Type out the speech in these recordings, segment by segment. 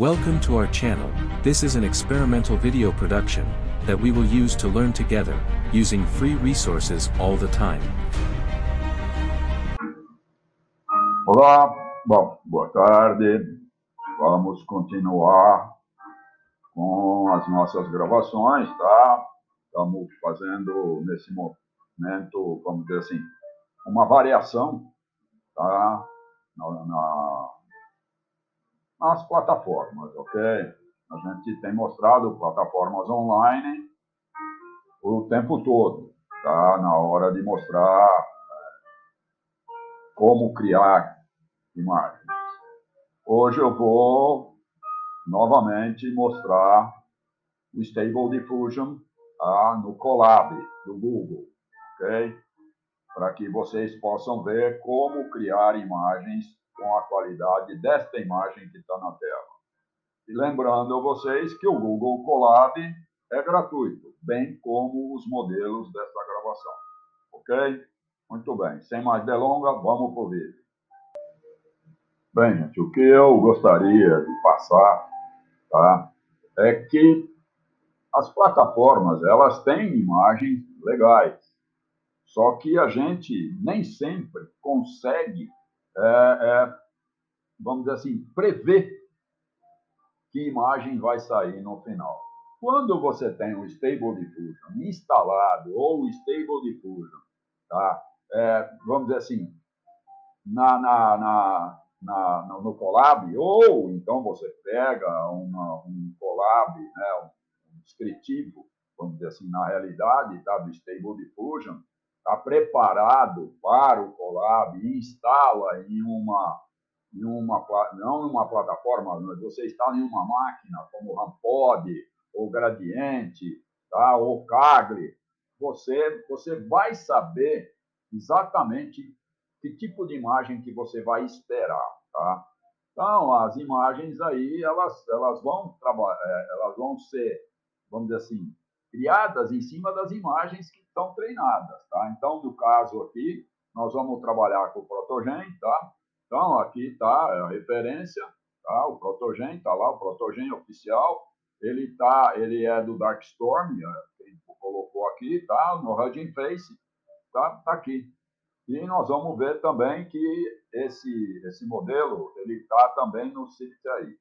Welcome to our channel. This is an experimental video production that we will use to learn together, using free resources all the time. Olá, boa tarde. Vamos continuar com as nossas gravações, tá? Estamos fazendo nesse momento, vamos dizer assim, uma variação, tá? Nas plataformas, ok? A gente tem mostrado plataformas online o tempo todo, tá? Na hora de mostrar como criar imagens. Hoje eu vou novamente mostrar o Stable Diffusion no Colab do Google, ok? Para que vocês possam ver como criar imagens com a qualidade desta imagem que está na tela. E lembrando a vocês que o Google Colab é gratuito, bem como os modelos dessa gravação, ok? Muito bem, sem mais delongas, vamos para o vídeo. Bem, gente, o que eu gostaria de passar, tá, é que as plataformas, elas têm imagens legais, só que a gente nem sempre consegue, vamos dizer assim, prever que imagem vai sair no final. Quando você tem o Stable Diffusion instalado, ou o Stable Diffusion, tá, vamos dizer assim, no Colab, ou então você pega um Colab, né, um descritivo, vamos dizer assim, na realidade, tá, do Stable Diffusion, está preparado para o Colab e instala não em uma plataforma, mas você instala em uma máquina como o Rampod, ou Gradiente, tá, ou Kaggle, você vai saber exatamente que tipo de imagem que você vai esperar, tá? Então, as imagens aí, elas vão ser, vamos dizer assim, criadas em cima das imagens que estão treinadas, tá? Então, no caso aqui, nós vamos trabalhar com o Protogen, tá? Então, aqui está a referência, tá? O Protogen, está lá, o Protogen oficial, ele é do Darkstorm, quem colocou aqui, tá? No Hugging Face, tá aqui. E nós vamos ver também que esse modelo, ele está também no CivicAI.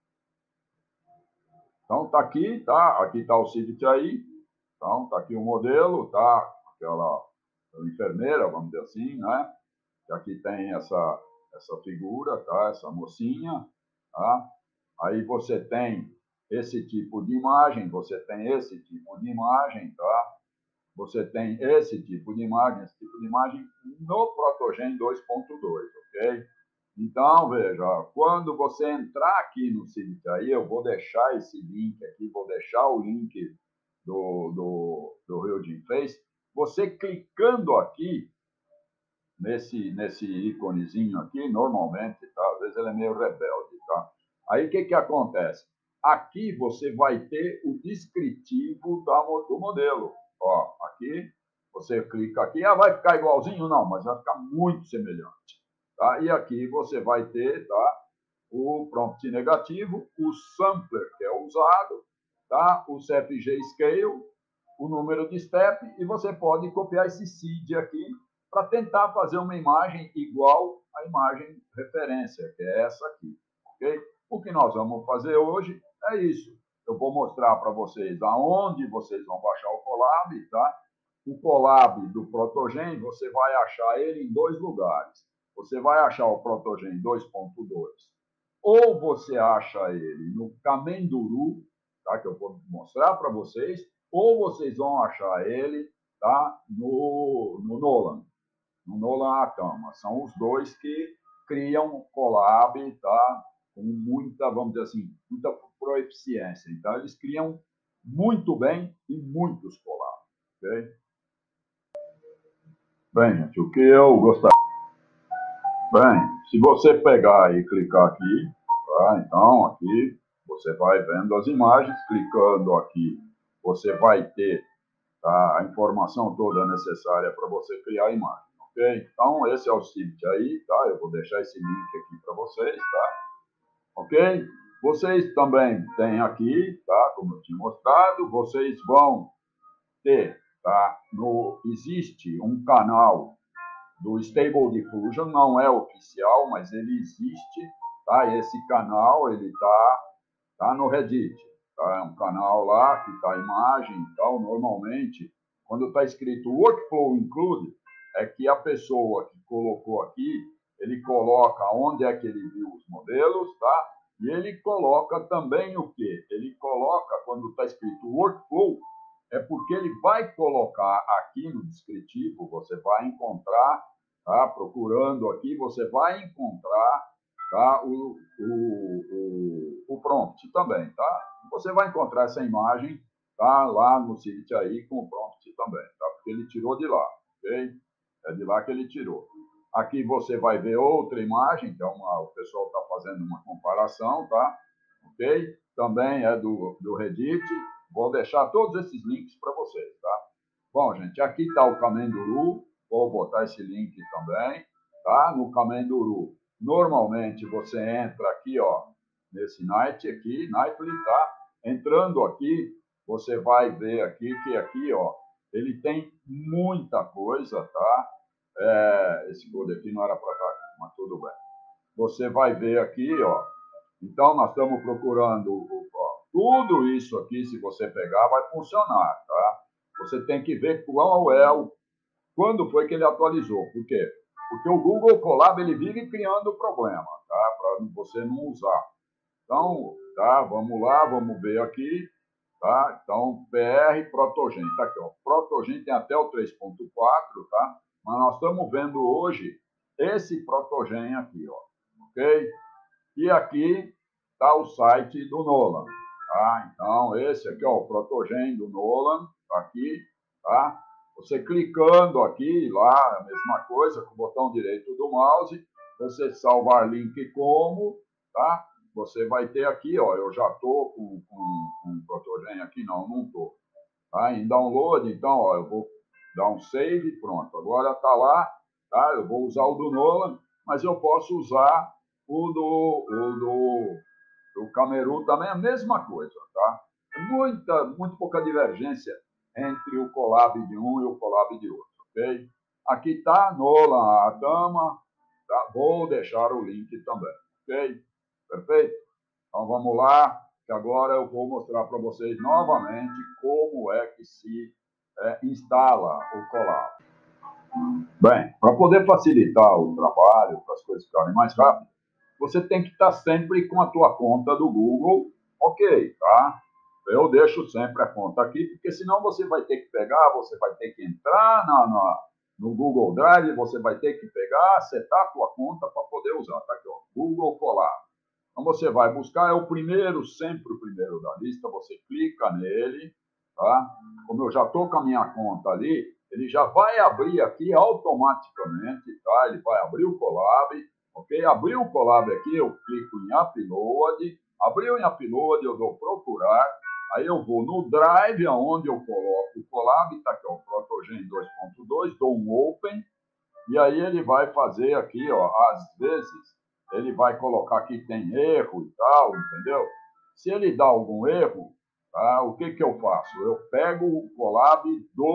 Então, está aqui, tá? Aqui está o CivicAI. Então, está aqui o modelo, tá? Aquela enfermeira, vamos dizer assim, né? E aqui tem essa figura, tá? Essa mocinha, tá? Aí você tem esse tipo de imagem, você tem esse tipo de imagem, tá? Você tem esse tipo de imagem no Protogen 2.2, ok? Então, veja, quando você entrar aqui no CivicAI, eu vou deixar esse link aqui, vou deixar o link do Hugging Face. Você clicando aqui, nesse íconezinho aqui, normalmente, tá? Às vezes ele é meio rebelde, tá? Aí o que acontece? Aqui você vai ter o descritivo do modelo. Ó, aqui, você clica aqui, vai ficar igualzinho? Não, mas vai ficar muito semelhante. Tá? E aqui você vai ter, tá, o prompt negativo, o sampler que é usado, tá, o CFG Scale, o número de step, e você pode copiar esse seed aqui para tentar fazer uma imagem igual à imagem referência, que é essa aqui. Ok? O que nós vamos fazer hoje é isso. Eu vou mostrar para vocês aonde vocês vão baixar o Colab, tá? O Colab do Protogen, você vai achar ele em dois lugares. Você vai achar o Protogen 2.2, ou você acha ele no Camenduru, tá? Que eu vou mostrar para vocês, ou vocês vão achar ele, tá, no Nolan. No Nolan Atama. São os dois que criam Colab, tá, com muita, vamos dizer assim, muita proeficiência. Então, eles criam muito bem e muitos Colab. Ok? Bem, gente, o que eu gostaria... Bem, se você pegar e clicar aqui, tá? Então, aqui você vai vendo as imagens, clicando aqui, você vai ter, tá, a informação toda necessária para você criar a imagem, ok? Então, esse é o CivicAI, tá? Eu vou deixar esse link aqui para vocês, tá? Ok? Vocês também têm aqui, tá? Como eu tinha mostrado, vocês vão ter, tá? Existe um canal do Stable Diffusion, não é oficial, mas ele existe, tá? Esse canal, ele tá no Reddit, tá? É um canal lá que tá a imagem e tal. Normalmente, quando está escrito Workflow Include, é que a pessoa que colocou aqui, ele coloca onde é que ele viu os modelos, tá? E ele coloca também o quê? Ele coloca, quando está escrito Workflow, é porque ele vai colocar aqui no descritivo, você vai encontrar, tá? Procurando aqui, você vai encontrar, tá? O prompt também, tá? Você vai encontrar essa imagem, tá? Lá no site aí com o prompt também, tá? Porque ele tirou de lá, ok? É de lá que ele tirou. Aqui você vai ver outra imagem, então o pessoal está fazendo uma comparação, tá? Ok? Também é do Reddit. Vou deixar todos esses links para vocês, tá? Bom, gente, aqui está o Camenduru. Vou botar esse link também, tá? No Camenduru, normalmente você entra aqui, ó, nesse Night aqui, Nightly, tá? Entrando aqui, você vai ver aqui que aqui, ó, ele tem muita coisa, tá? Esse code aqui não era para estar aqui, mas tudo bem. Você vai ver aqui, ó. Então, nós estamos procurando tudo isso aqui, se você pegar, vai funcionar, tá? Você tem que ver quando foi que ele atualizou. Por quê? Porque o Google Colab, ele vive criando problema, tá? Para você não usar. Então, tá? Vamos lá, vamos ver aqui, tá? Então, PR Protogen, tá aqui, ó. Protogen tem até o 3.4, tá? Mas nós estamos vendo hoje esse Protogen aqui, ó. Ok? E aqui está o site do Nolan. Tá? Então, esse aqui, ó, o Protogen do Nolan, tá aqui, tá? Você clicando aqui, lá, a mesma coisa, com o botão direito do mouse, você salvar link como, tá? Você vai ter aqui, ó, eu já estou com o Protogen aqui, não estou. Tá? Em download, então, ó, eu vou dar um save, pronto. Agora está lá, tá? Eu vou usar o do Nolan, mas eu posso usar o do Cameru também, a mesma coisa, tá? Muito pouca divergência entre o collab de um e o collab de outro, ok? Aqui está, Nolan Atama, tá? Vou deixar o link também, ok? Perfeito? Então vamos lá, que agora eu vou mostrar para vocês novamente como é que se instala o Colab. Bem, para poder facilitar o trabalho, para as coisas ficarem mais rápidas, você tem que estar sempre com a tua conta do Google, ok, tá? Eu deixo sempre a conta aqui, porque senão você vai ter que pegar, você vai ter que entrar no Google Drive, você vai ter que pegar, setar a tua conta para poder usar. Tá aqui, ó, Google Colab. Então você vai buscar, é o primeiro, sempre o primeiro da lista, você clica nele, tá? Como eu já estou com a minha conta ali, ele já vai abrir aqui automaticamente, tá? Ele vai abrir o Colab, ok? Abriu o Colab aqui, eu clico em Upload, abriu em Upload, eu dou procurar, aí eu vou no Drive, onde eu coloco o Colab, tá aqui, ó, Protogen 2.2, dou um Open, e aí ele vai fazer aqui, ó, às vezes, ele vai colocar que tem erro e tal, entendeu? Se ele dá algum erro, tá, o que eu faço? Eu pego o Colab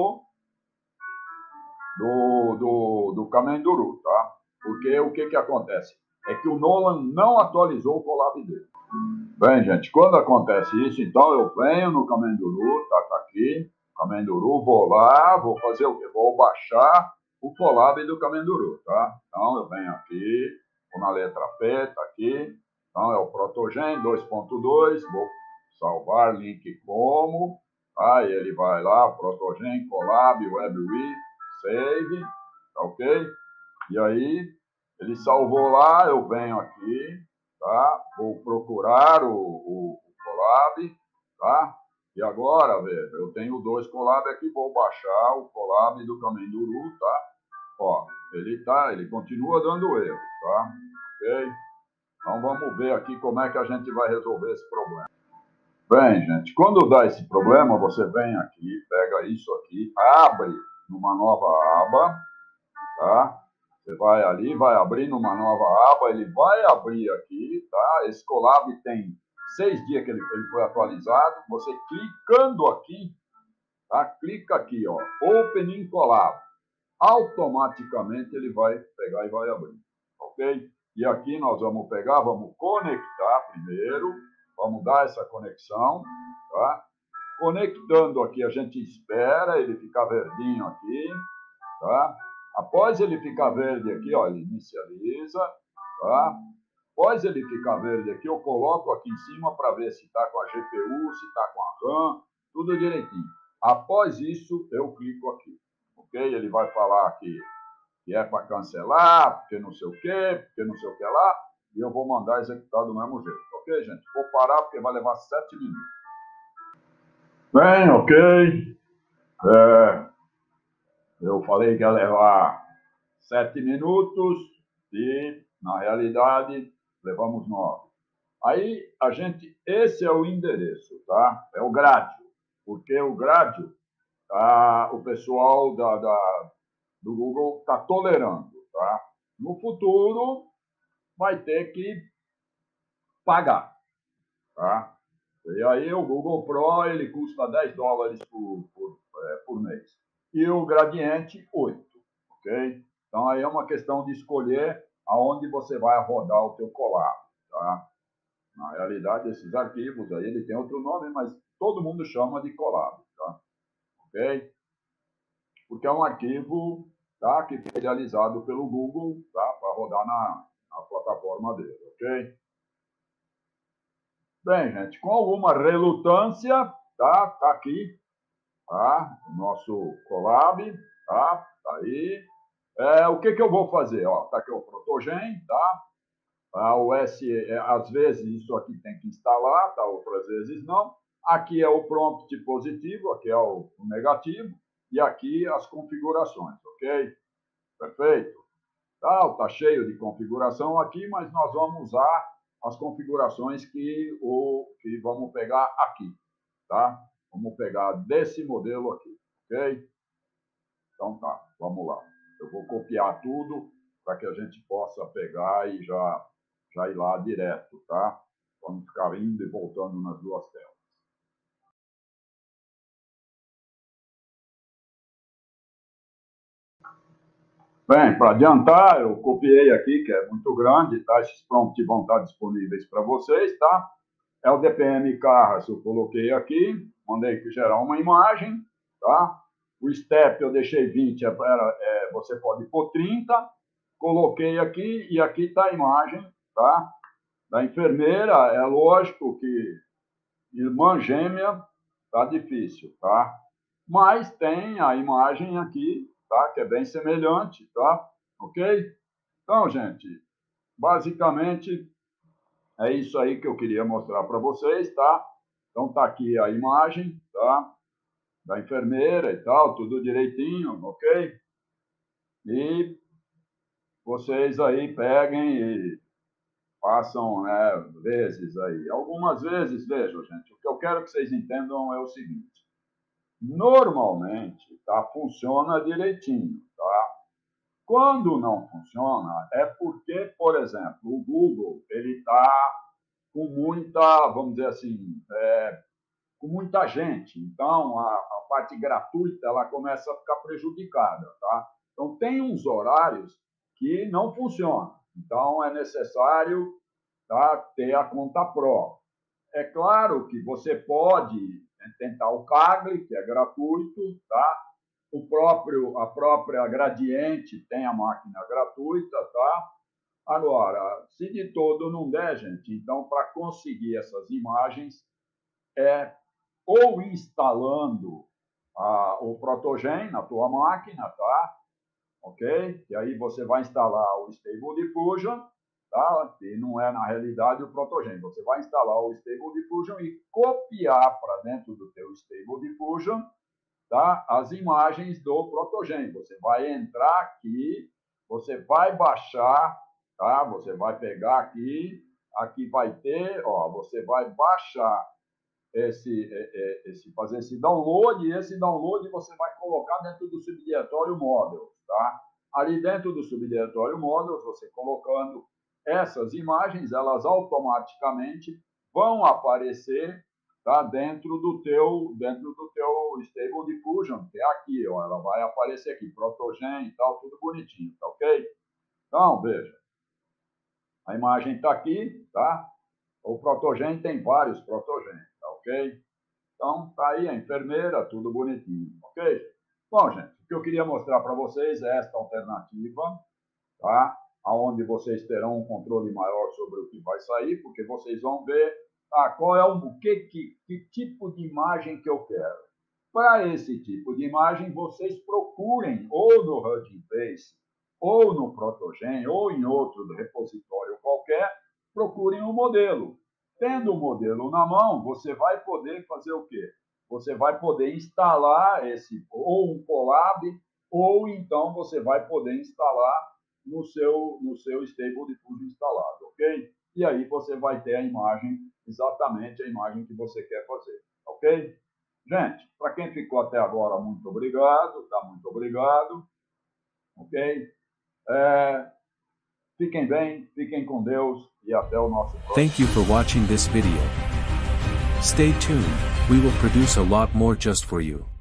do Camenduru, tá? Porque o que acontece? É que o Nolan não atualizou o Colab dele. Bem, gente, quando acontece isso, então eu venho no Camenduru, tá aqui, Camenduru, vou lá, vou fazer o quê? Vou baixar o Colab do Camenduru, tá? Então eu venho aqui, vou na letra P, tá aqui, então é o Protogen 2.2, vou salvar link como, aí ele vai lá, Protogen, Colab, WebWi, Save, tá ok? E aí, ele salvou lá, eu venho aqui, tá? Vou procurar o Colab, tá? E agora, veja, eu tenho dois Colab aqui, vou baixar o Colab do Camenduru, tá? Ó, ele continua dando erro, tá? Ok? Então vamos ver aqui como é que a gente vai resolver esse problema. Bem, gente, quando dá esse problema, você vem aqui, pega isso aqui, abre numa nova aba, tá? Você vai ali, vai abrir numa nova aba, ele vai abrir aqui, tá? Esse Colab tem 6 dias que ele foi atualizado. Você clicando aqui, tá? Clica aqui, ó, Open in Colab. Automaticamente ele vai pegar e vai abrir, ok? E aqui nós vamos pegar, vamos conectar primeiro, vamos dar essa conexão, tá? Conectando aqui, a gente espera ele ficar verdinho aqui, tá? Após ele ficar verde aqui, ó, ele inicializa, tá? Após ele ficar verde aqui, eu coloco aqui em cima para ver se está com a GPU, se está com a RAM, tudo direitinho. Após isso, eu clico aqui, ok? Ele vai falar que é para cancelar, porque não sei o quê, porque não sei o que lá, e eu vou mandar executar do mesmo jeito, ok, gente? Vou parar porque vai levar 7 minutos. Bem, ok. Eu falei que ia levar 7 minutos e, na realidade, levamos 9. Aí, esse é o endereço, tá? É o Grádio, porque o Grádio, o pessoal do Google está tolerando, tá? No futuro, vai ter que pagar, tá? E aí, o Google Pro, ele custa $10 por mês. E o Gradiente, 8, ok? Então, aí é uma questão de escolher aonde você vai rodar o teu Colab, tá? Na realidade, esses arquivos aí, ele tem outro nome, mas todo mundo chama de Colab, tá? Ok? Porque é um arquivo, tá, que foi realizado pelo Google, tá, para rodar na plataforma dele, ok? Bem, gente, com alguma relutância, tá aqui, tá, o nosso Colab, tá aí. O que eu vou fazer? Ó, tá aqui o Protogen, tá? Às vezes isso aqui tem que instalar, tá? Outras vezes não. Aqui é o prompt positivo, aqui é o negativo, e aqui as configurações, ok? Perfeito? Tá cheio de configuração aqui, mas nós vamos usar as configurações que vamos pegar aqui, tá? Vamos pegar desse modelo aqui, ok? Então tá, vamos lá. Eu vou copiar tudo para que a gente possa pegar e já ir lá direto, tá? Vamos ficar indo e voltando nas duas telas. Bem, para adiantar, eu copiei aqui, que é muito grande, tá? Esses prompts vão estar disponíveis para vocês, tá? É o DPM Carras, eu coloquei aqui, mandei gerar uma imagem, tá? O step eu deixei 20, você pode pôr 30, coloquei aqui e aqui está a imagem, tá? Da enfermeira, é lógico que irmã gêmea tá difícil, tá? Mas tem a imagem aqui, tá? Que é bem semelhante, tá? Ok? Então, gente, basicamente é isso aí que eu queria mostrar para vocês, tá? Então tá aqui a imagem, tá? Da enfermeira e tal, tudo direitinho, ok? E vocês aí peguem e passam, né, vezes aí. Algumas vezes, vejam, gente, o que eu quero que vocês entendam é o seguinte. Normalmente, tá, funciona direitinho, tá? Quando não funciona, é porque, por exemplo, o Google, ele está com muita, vamos dizer assim, com muita gente. Então, a parte gratuita, ela começa a ficar prejudicada, tá? Então, tem uns horários que não funcionam. Então, é necessário, tá, ter a conta Pro. É claro que você pode tentar o Kaggle, que é gratuito, tá? A própria Gradiente tem a máquina gratuita, tá? Agora, se de todo não der, gente, então para conseguir essas imagens é ou instalando o Protogen na tua máquina, tá? Ok? E aí você vai instalar o Stable Diffusion, tá? E não é, na realidade, o Protogen. Você vai instalar o Stable Diffusion e copiar para dentro do teu Stable Diffusion, tá? As imagens do Protogen. Você vai entrar aqui, você vai baixar, tá? Você vai pegar aqui vai ter, ó, você vai baixar fazer esse download, e esse download você vai colocar dentro do subdiretório Models, tá? Ali dentro do subdiretório Models, você colocando essas imagens, elas automaticamente vão aparecer, tá, dentro do teu Stable Diffusion, que é aqui, ó, ela vai aparecer aqui, Protogen e tal, tudo bonitinho, tá ok? Então, veja, a imagem está aqui, tá? O Protogen tem vários Protogen, tá ok? Então, tá aí a enfermeira, tudo bonitinho, ok? Bom, gente, o que eu queria mostrar para vocês é esta alternativa, tá? Onde vocês terão um controle maior sobre o que vai sair, porque vocês vão ver qual é que tipo de imagem que eu quero. Para esse tipo de imagem, vocês procurem ou no Hugging Face, ou no Protogen, ou em outro repositório qualquer, procurem um modelo. Tendo o modelo na mão, você vai poder fazer o quê? Você vai poder instalar ou um Colab, ou então você vai poder instalar no seu Stable Diffusion instalado, ok? E aí você vai ter a imagem, exatamente a imagem que você quer fazer, ok? Gente, para quem ficou até agora, muito obrigado, tá? Muito obrigado, ok? Fiquem bem, fiquem com Deus e até o nosso próximo. Thank you for watching this video. Stay tuned, we will produce a lot more just for you.